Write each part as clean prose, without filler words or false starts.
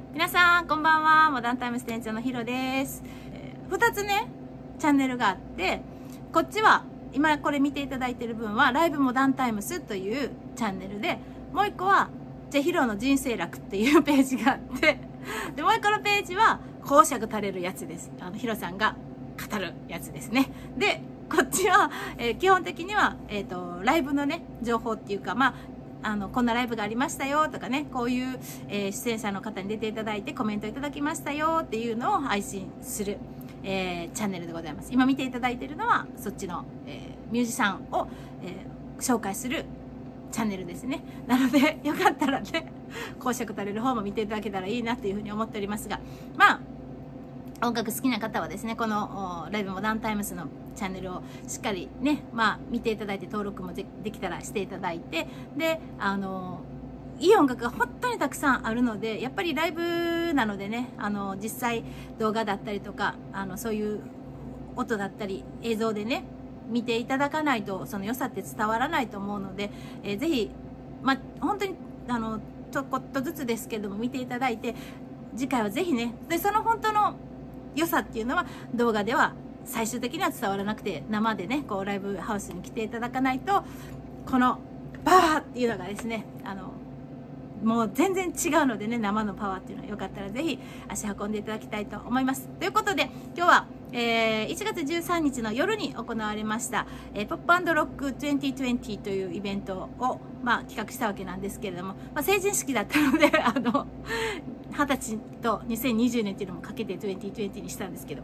皆さんこんばんは。モダンタイムス店長のヒロです。2つねチャンネルがあって、こっちは今これ見ていただいている分はライブモダンタイムスというチャンネルで、もう1個はじゃヒロの人生楽っていうページがあってでもう1個のページは講釈垂れるやつです。ヒロさんが語るやつですね。でこっちは、基本的には、ライブのね情報っていうか、こんなライブがありましたよとかね、こういう、出演者の方に出ていただいてコメントいただきましたよっていうのを配信する、チャンネルでございます。今見ていただいているのはそっちの、ミュージシャンを、紹介するチャンネルですね。なのでよかったらね講釈垂れる方も見ていただけたらいいなというふうに思っておりますが、音楽好きな方はですね、このライブモダンタイムスのチャンネルをしっかりね、見ていただいて登録もできたらしていただいて、でいい音楽が本当にたくさんあるので、やっぱりライブなのでね、実際動画だったりとかそういう音だったり映像でね見ていただかないとその良さって伝わらないと思うので、ぜひ本当にちょこっとずつですけども見ていただいて、次回はぜひね、でその本当の良さっていうのは動画では最終的には伝わらなくて、生でねこうライブハウスに来ていただかないと、このパワーっていうのがですねもう全然違うのでね、生のパワーっていうのはよかったらぜひ足運んでいただきたいと思います。ということで今日は、1月13日の夜に行われました、ポップ&ロック2020というイベントを、企画したわけなんですけれども、成人式だったので20歳と2020年っていうのもかけて2020にしたんですけど、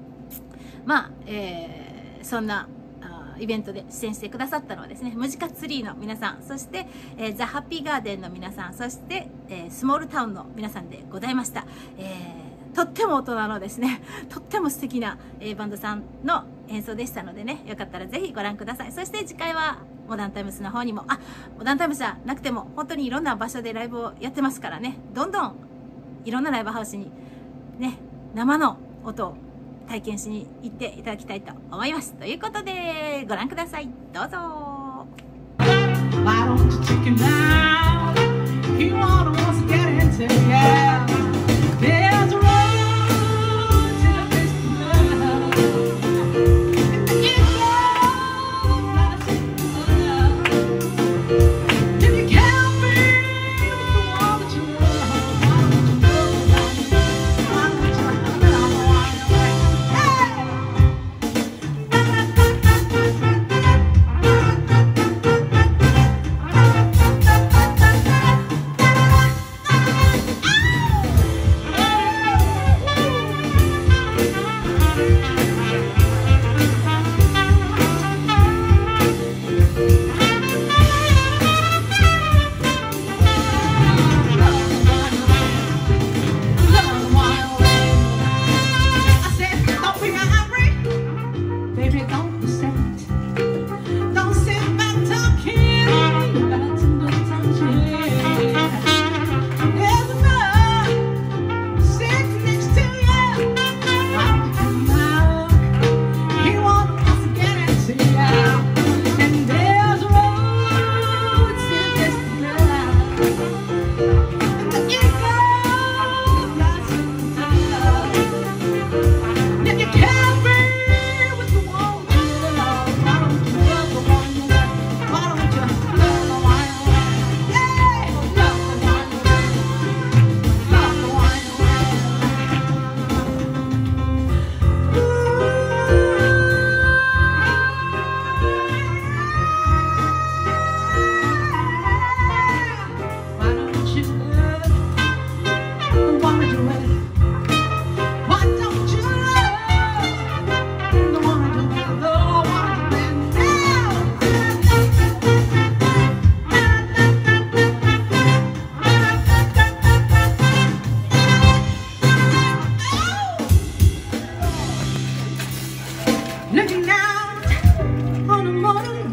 そんなイベントで出演してくださったのはですね、ムジカツリーの皆さん、そして、ザ・ハッピーガーデンの皆さん、そして、スモールタウンの皆さんでございました。とっても大人のですね、とっても素敵な、バンドさんの演奏でしたのでね、よかったらぜひご覧ください。そして次回はモダンタイムスの方にも、モダンタイムスじゃなくても本当にいろんな場所でライブをやってますからね、どんどんいろんなライブハウスにね、生の音を体験しに行っていただきたいと思います。ということでご覧ください。どうぞ。Looking out on a morning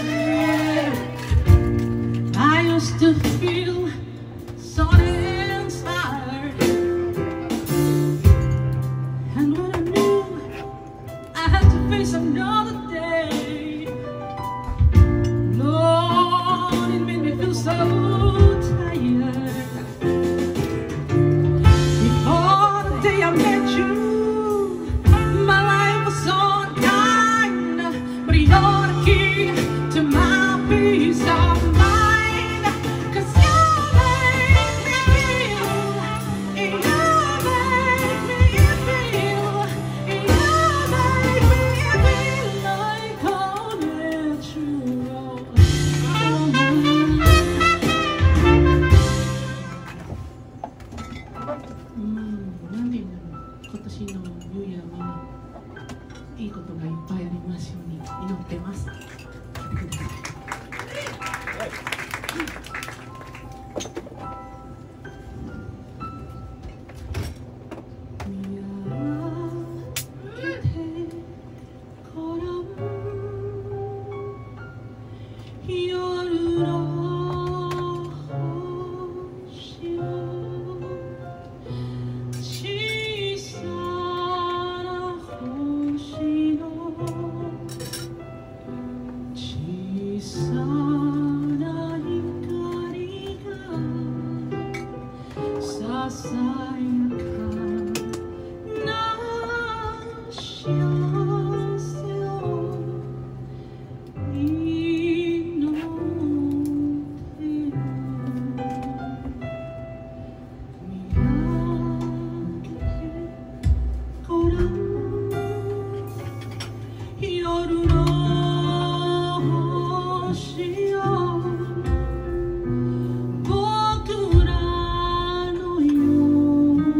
rain, I used to feel so inspired. 何年でも今年のニューイヤーはいいことがいっぱいありますように祈ってます。来てください。 僕らのよう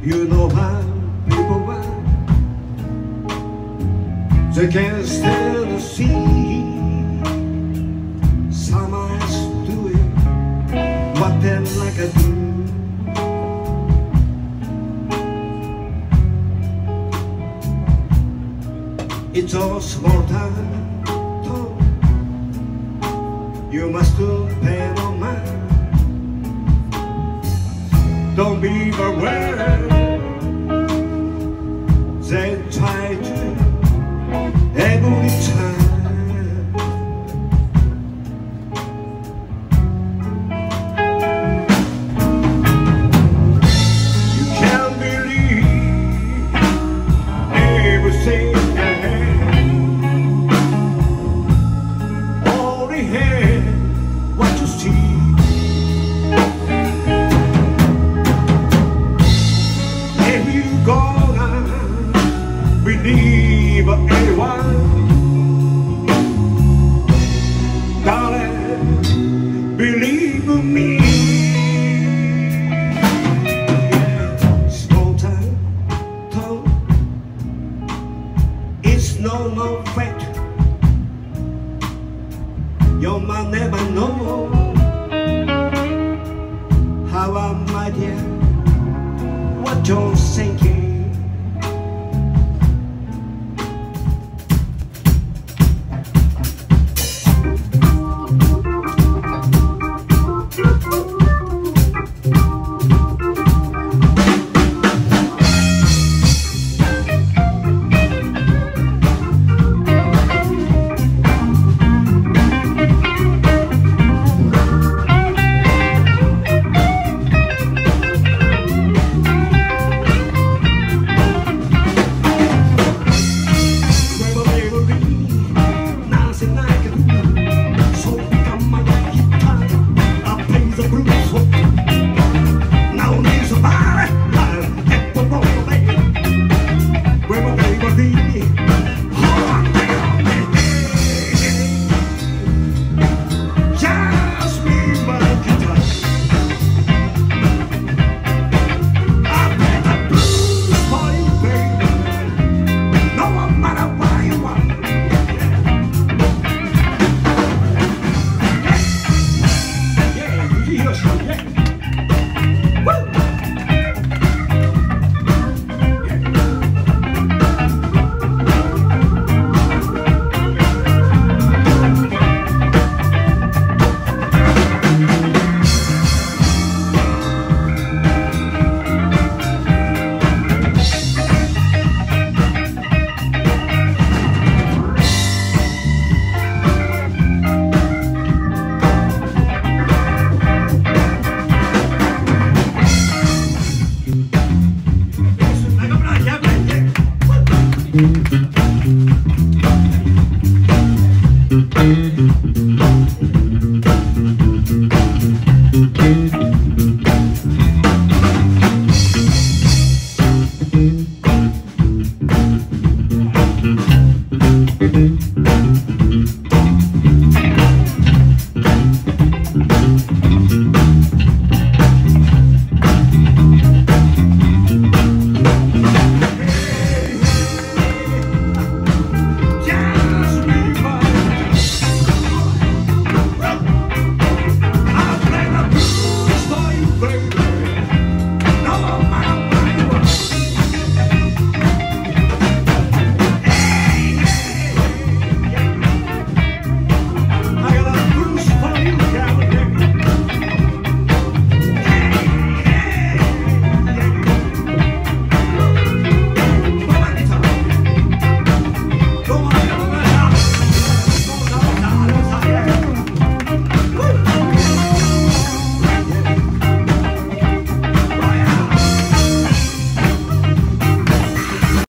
You know why people why they can't stand to see some eyes doing what them like I do. It's all small time talk. You must pay no mind. Don't be aware. They try to every time. You can't believe everything I had. Only had what you see. If you gonna believe anyone, darling, believe me. Small time talk, it's no fact. You might never know how I might hear what you're thinking.